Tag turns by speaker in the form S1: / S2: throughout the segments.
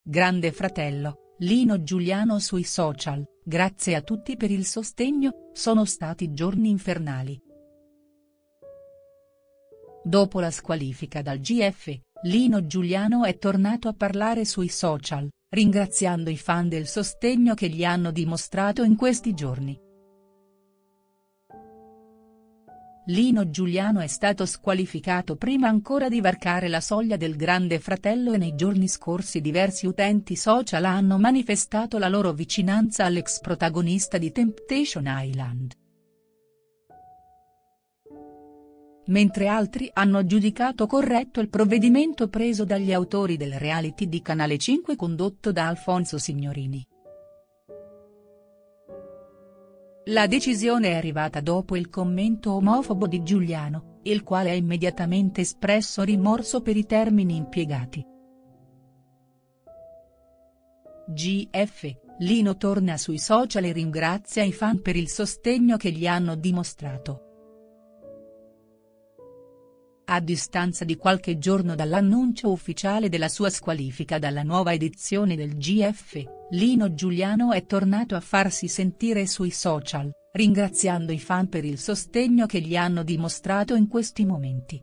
S1: Grande Fratello, Lino Giuliano sui social: grazie a tutti per il sostegno, sono stati giorni infernali. Dopo la squalifica dal GF, Lino Giuliano è tornato a parlare sui social, ringraziando i fan del sostegno che gli hanno dimostrato in questi giorni. Lino Giuliano è stato squalificato prima ancora di varcare la soglia del Grande Fratello e nei giorni scorsi diversi utenti social hanno manifestato la loro vicinanza all'ex protagonista di Temptation Island. Mentre altri hanno giudicato corretto il provvedimento preso dagli autori del reality di Canale 5 condotto da Alfonso Signorini. La decisione è arrivata dopo il commento omofobo di Giuliano, il quale ha immediatamente espresso rimorso per i termini impiegati. GF, Lino torna sui social e ringrazia i fan per il sostegno che gli hanno dimostrato. A distanza di qualche giorno dall'annuncio ufficiale della sua squalifica dalla nuova edizione del GF, Lino Giuliano è tornato a farsi sentire sui social, ringraziando i fan per il sostegno che gli hanno dimostrato in questi momenti.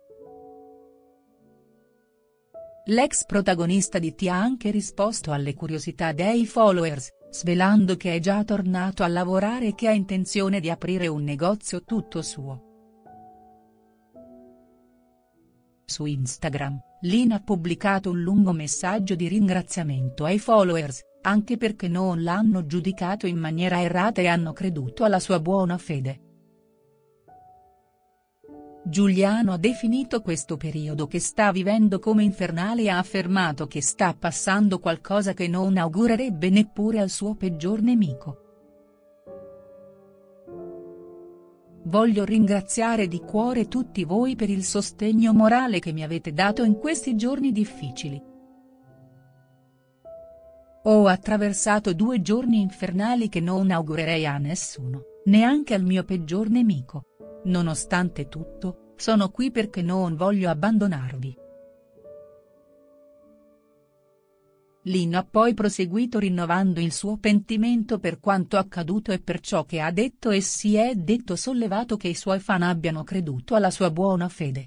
S1: L'ex protagonista di T ha anche risposto alle curiosità dei followers, svelando che è già tornato a lavorare e che ha intenzione di aprire un negozio tutto suo. Su Instagram, Lino ha pubblicato un lungo messaggio di ringraziamento ai followers, anche perché non l'hanno giudicato in maniera errata e hanno creduto alla sua buona fede. Giuliano ha definito questo periodo che sta vivendo come infernale e ha affermato che sta passando qualcosa che non augurerebbe neppure al suo peggior nemico. Voglio ringraziare di cuore tutti voi per il sostegno morale che mi avete dato in questi giorni difficili. Ho attraversato 2 giorni infernali che non augurerei a nessuno, neanche al mio peggior nemico. Nonostante tutto, sono qui perché non voglio abbandonarvi. Lino ha poi proseguito rinnovando il suo pentimento per quanto accaduto e per ciò che ha detto e si è detto sollevato che i suoi fan abbiano creduto alla sua buona fede.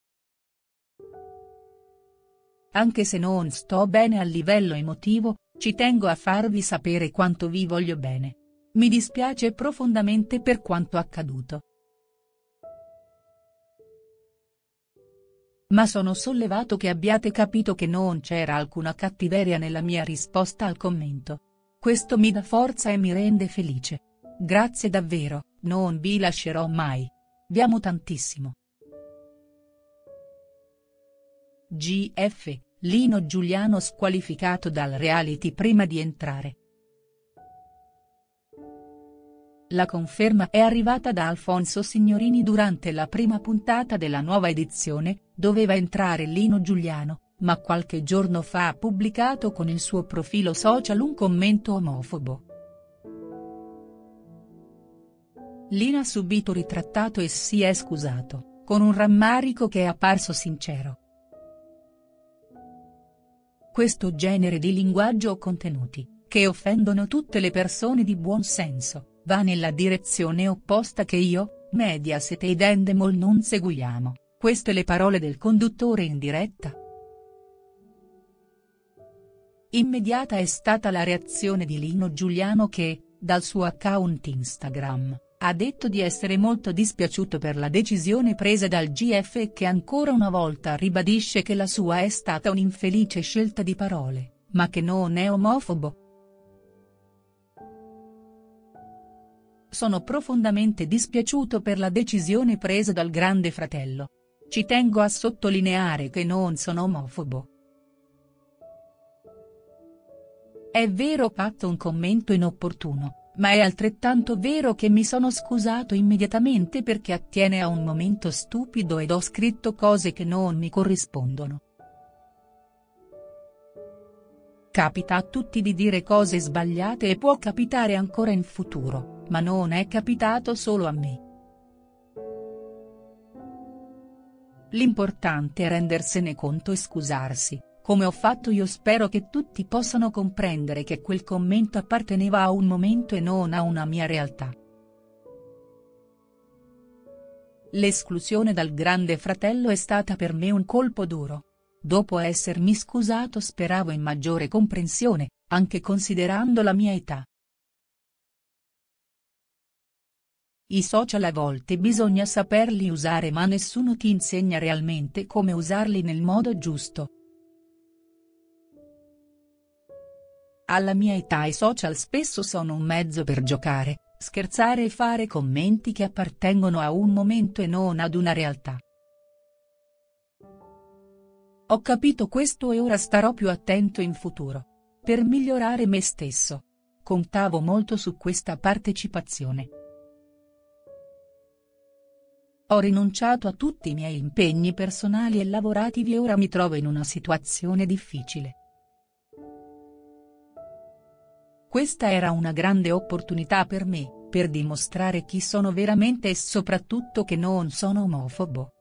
S1: Anche se non sto bene a livello emotivo, ci tengo a farvi sapere quanto vi voglio bene. Mi dispiace profondamente per quanto accaduto. Ma sono sollevato che abbiate capito che non c'era alcuna cattiveria nella mia risposta al commento. Questo mi dà forza e mi rende felice. Grazie davvero, non vi lascerò mai. Vi amo tantissimo. GF, Lino Giuliano squalificato dal reality prima di entrare. La conferma è arrivata da Alfonso Signorini durante la prima puntata della nuova edizione. Doveva entrare Lino Giuliano, ma qualche giorno fa ha pubblicato con il suo profilo social un commento omofobo. Lino ha subito ritrattato e si è scusato, con un rammarico che è apparso sincero. Questo genere di linguaggio o contenuti, che offendono tutte le persone di buon senso, va nella direzione opposta che io, Mediaset ed Endemol non seguiamo. Queste le parole del conduttore in diretta. Immediata è stata la reazione di Lino Giuliano che, dal suo account Instagram, ha detto di essere molto dispiaciuto per la decisione presa dal GF e che ancora una volta ribadisce che la sua è stata un'infelice scelta di parole, ma che non è omofobo. Sono profondamente dispiaciuto per la decisione presa dal Grande Fratello. Ci tengo a sottolineare che non sono omofobo. È vero, ho fatto un commento inopportuno, ma è altrettanto vero che mi sono scusato immediatamente perché attiene a un momento stupido ed ho scritto cose che non mi corrispondono. Capita a tutti di dire cose sbagliate e può capitare ancora in futuro, ma non è capitato solo a me. L'importante è rendersene conto e scusarsi, Come ho fatto io spero che tutti possano comprendere che quel commento apparteneva a un momento e non a una mia realtà. L'esclusione dal Grande Fratello è stata per me un colpo duro. Dopo essermi scusato speravo in maggiore comprensione, anche considerando la mia età. I social a volte bisogna saperli usare ma nessuno ti insegna realmente come usarli nel modo giusto. Alla mia età i social spesso sono un mezzo per giocare, scherzare e fare commenti che appartengono a un momento e non ad una realtà. Ho capito questo e ora starò più attento in futuro. Per migliorare me stesso. Contavo molto su questa partecipazione. Ho rinunciato a tutti i miei impegni personali e lavorativi e ora mi trovo in una situazione difficile. Questa era una grande opportunità per me, per dimostrare chi sono veramente e soprattutto che non sono omofobo.